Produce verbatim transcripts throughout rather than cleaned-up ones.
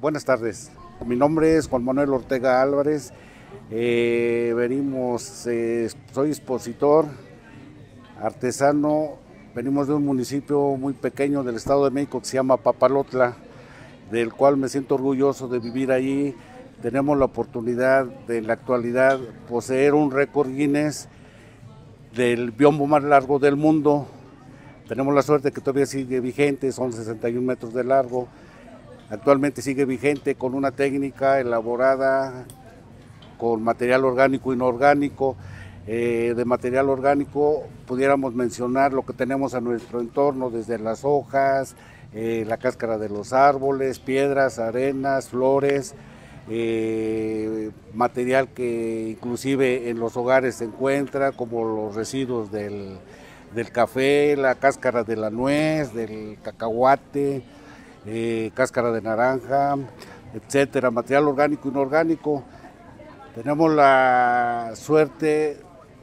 Buenas tardes, mi nombre es Juan Manuel Ortega Álvarez, eh, venimos, eh, soy expositor, artesano, venimos de un municipio muy pequeño del Estado de México que se llama Papalotla, del cual me siento orgulloso de vivir allí. Tenemos la oportunidad de en la actualidad poseer un récord Guinness del biombo más largo del mundo. Tenemos la suerte que todavía sigue vigente, son sesenta y un metros de largo. Actualmente sigue vigente con una técnica elaborada con material orgánico e inorgánico. Eh, de material orgánico pudiéramos mencionar lo que tenemos a nuestro entorno, desde las hojas, eh, la cáscara de los árboles, piedras, arenas, flores, eh, material que inclusive en los hogares se encuentra, como los residuos del, del café, la cáscara de la nuez, del cacahuate, Eh, cáscara de naranja, etcétera, material orgánico e inorgánico. Tenemos la suerte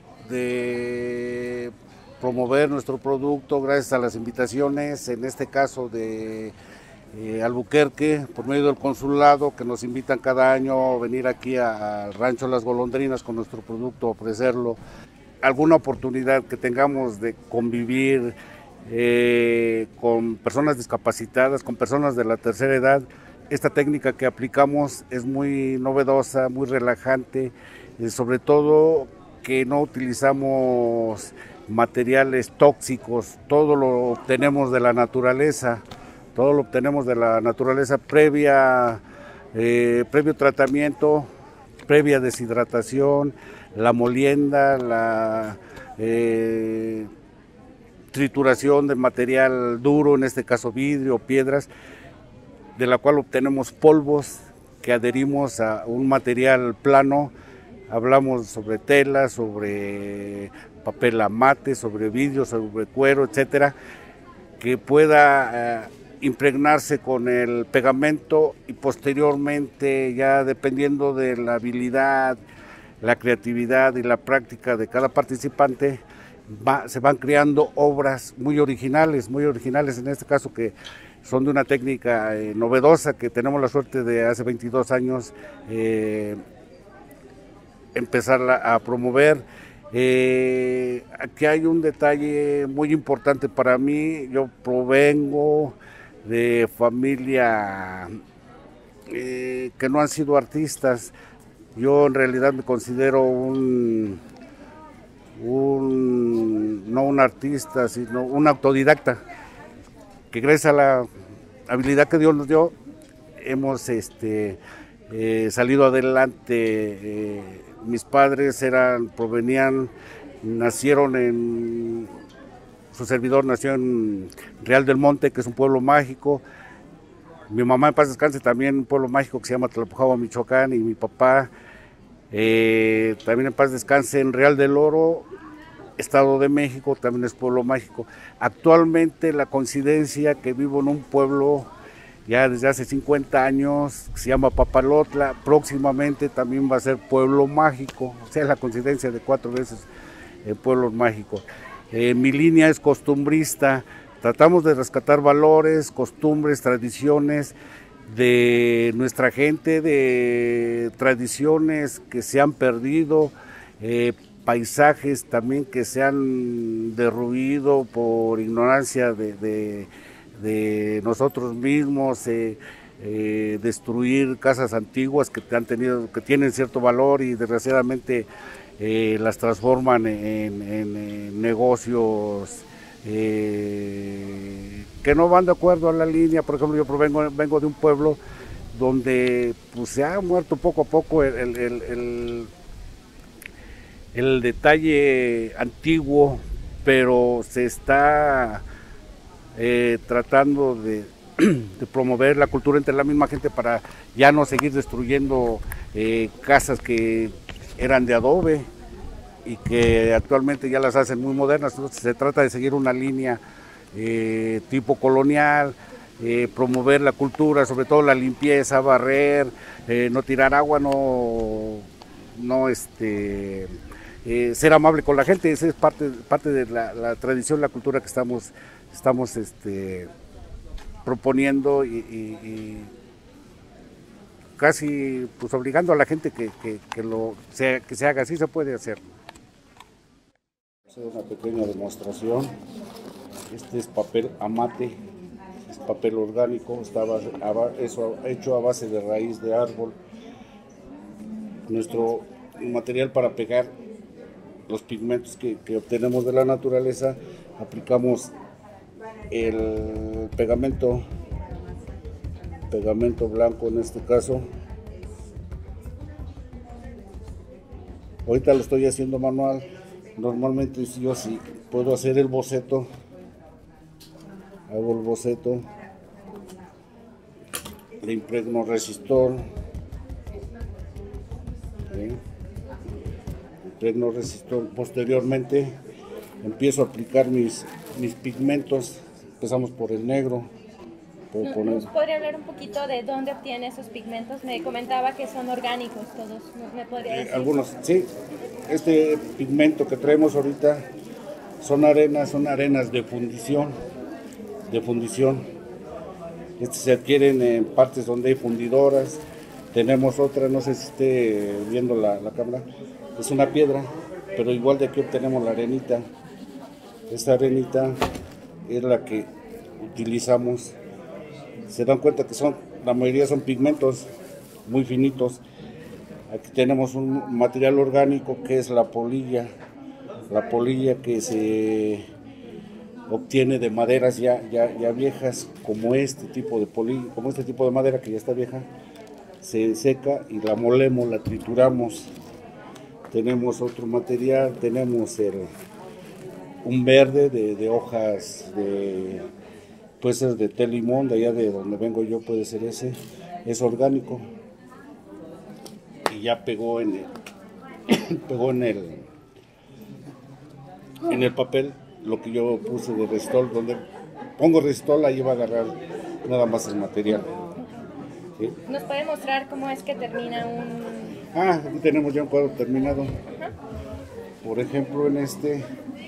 de promover nuestro producto gracias a las invitaciones, en este caso de eh, Albuquerque, por medio del consulado, que nos invitan cada año a venir aquí al Rancho Las Golondrinas con nuestro producto, ofrecerlo. Alguna oportunidad que tengamos de convivir Eh, con personas discapacitadas, con personas de la tercera edad. Esta técnica que aplicamos es muy novedosa, muy relajante, eh, sobre todo que no utilizamos materiales tóxicos, todo lo obtenemos de la naturaleza, todo lo obtenemos de la naturaleza previa, eh, previo tratamiento, previa deshidratación, la molienda, la eh, trituración de material duro, en este caso vidrio, piedras, de la cual obtenemos polvos que adherimos a un material plano. Hablamos sobre tela, sobre papel amate, sobre vidrio, sobre cuero, etcétera, que pueda eh, impregnarse con el pegamento y posteriormente, ya dependiendo de la habilidad, la creatividad y la práctica de cada participante, Va, se van creando obras muy originales, muy originales en este caso, que son de una técnica eh, novedosa, que tenemos la suerte de hace veintidós años eh, empezarla a promover. Eh, aquí hay un detalle muy importante para mí. Yo provengo de familia eh, que no han sido artistas. Yo en realidad me considero un Un, no un artista, sino un autodidacta, que gracias a la habilidad que Dios nos dio, hemos este, eh, salido adelante. Eh, mis padres eran, provenían, nacieron en, su servidor nació en Real del Monte, que es un pueblo mágico. Mi mamá, en paz descanse, también un pueblo mágico que se llama Tlalpujahua, Michoacán, y mi papá, Eh, también en paz descanse, en Real del Oro, Estado de México, también es pueblo mágico. Actualmente la coincidencia que vivo en un pueblo ya desde hace cincuenta años, que se llama Papalotla, próximamente también va a ser pueblo mágico, o sea, la coincidencia de cuatro veces eh, pueblos mágicos. Eh, mi línea es costumbrista, tratamos de rescatar valores, costumbres, tradiciones de nuestra gente, de tradiciones que se han perdido, eh, paisajes también que se han derruido por ignorancia de, de, de nosotros mismos, eh, eh, destruir casas antiguas que han tenido, que tienen cierto valor y desgraciadamente eh, las transforman en, en, en negocios Eh, que no van de acuerdo a la línea. Por ejemplo, yo provengo, vengo de un pueblo donde pues, se ha muerto poco a poco el, el, el, el, el detalle antiguo, pero se está eh, tratando de, de promover la cultura entre la misma gente para ya no seguir destruyendo eh, casas que eran de adobe y que actualmente ya las hacen muy modernas. Entonces se trata de seguir una línea eh, tipo colonial, eh, promover la cultura, sobre todo la limpieza, barrer, eh, no tirar agua, no, no este, eh, ser amable con la gente. Esa es parte, parte de la, la tradición, la cultura que estamos, estamos este, proponiendo y, y, casi pues obligando a la gente que, que, que lo se, que se haga, así se puede hacer. Una pequeña demostración. Este es papel amate, es papel orgánico, está a base, a, eso, hecho a base de raíz de árbol. Nuestro material para pegar los pigmentos que, que obtenemos de la naturaleza, aplicamos el pegamento, pegamento blanco en este caso. Ahorita lo estoy haciendo manual. Normalmente yo sí puedo hacer el boceto, hago el boceto, le impregno resistor, ¿sí? impregno resistor, posteriormente empiezo a aplicar mis, mis pigmentos, empezamos por el negro. ¿Nos poner... podría hablar un poquito de dónde obtiene esos pigmentos? Me comentaba que son orgánicos todos, ¿me podría decir? Eh, algunos, sí. Este pigmento que traemos ahorita son arenas, son arenas de fundición, de fundición. Estos se adquieren en partes donde hay fundidoras. Tenemos otra, no sé si esté viendo la, la cámara, es una piedra, pero igual de aquí obtenemos la arenita. Esta arenita es la que utilizamos. Se dan cuenta que son, la mayoría son pigmentos muy finitos. Aquí tenemos un material orgánico que es la polilla, la polilla que se obtiene de maderas ya, ya, ya viejas, como este tipo de polilla, como este tipo de madera que ya está vieja, se seca y la molemos, la trituramos. Tenemos otro material, tenemos el, un verde de, de hojas de puede ser de té limón, de allá de donde vengo yo puede ser ese, es orgánico y ya pegó en el, pegó en el, en el papel lo que yo puse de resistol, donde pongo resistol ahí va a agarrar nada más el material. ¿Sí? ¿Nos puede mostrar cómo es que termina un...? Ah, aquí tenemos ya un cuadro terminado. Ajá. Por ejemplo, en este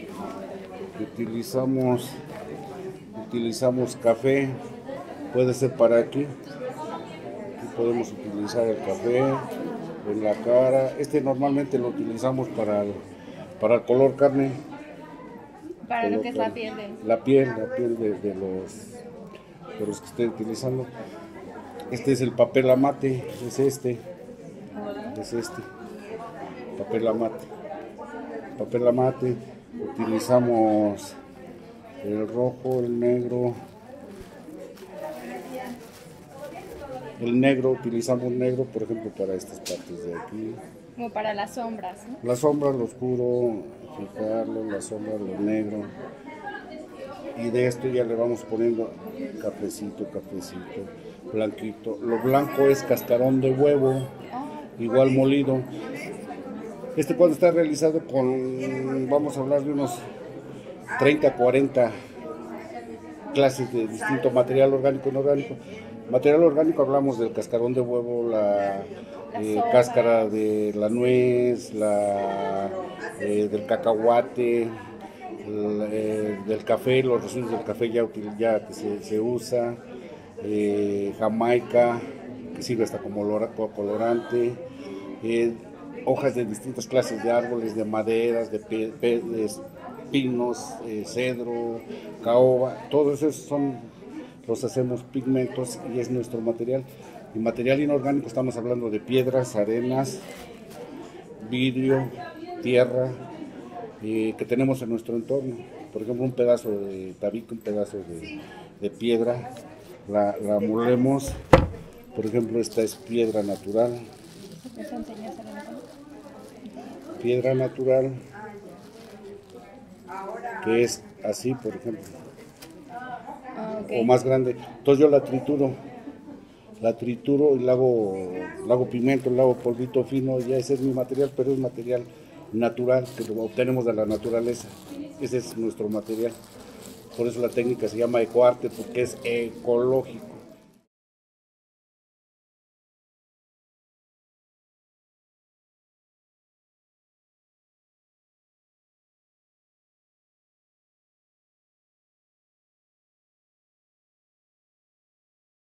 utilizamos utilizamos café, puede ser para aquí, aquí podemos utilizar el café en la cara. Este normalmente lo utilizamos para el, para el color carne, para color lo que es carne. la piel de... la piel, la piel de, de los de los que estoy utilizando. Este es el papel amate, es este, es este, papel amate, papel amate, utilizamos el rojo, el negro, el negro, utilizamos negro, por ejemplo, para estas partes de aquí. Como para las sombras, ¿no? La sombra, lo oscuro, fijarlo, la sombra, lo negro. Y de esto ya le vamos poniendo cafecito, cafecito, blanquito. Lo blanco es cascarón de huevo, igual molido. Este cuadro está realizado con, vamos a hablar de unos treinta, cuarenta clases de distinto material orgánico y no orgánico. Material orgánico hablamos del cascarón de huevo, la, la eh, cáscara de la nuez, la, eh, del cacahuate, el, eh, del café, los residuos del café ya, ya que se, se usa, eh, jamaica, que sirve hasta como colorante, eh, hojas de distintas clases de árboles, de maderas, de, pe, pe, de pinos, eh, cedro, caoba, todos esos son, los hacemos pigmentos y es nuestro material. Y material inorgánico estamos hablando de piedras, arenas, vidrio, tierra, eh, que tenemos en nuestro entorno. Por ejemplo, un pedazo de tabique, un pedazo de, de piedra, la, la molemos. Por ejemplo, esta es piedra natural. Piedra natural, que es así, por ejemplo, okay. O más grande. Entonces yo la trituro, la trituro y la hago, la hago pigmento, la hago polvito fino, ya ese es mi material, pero es material natural que lo obtenemos de la naturaleza. Ese es nuestro material. Por eso la técnica se llama ecoarte, porque es ecológico.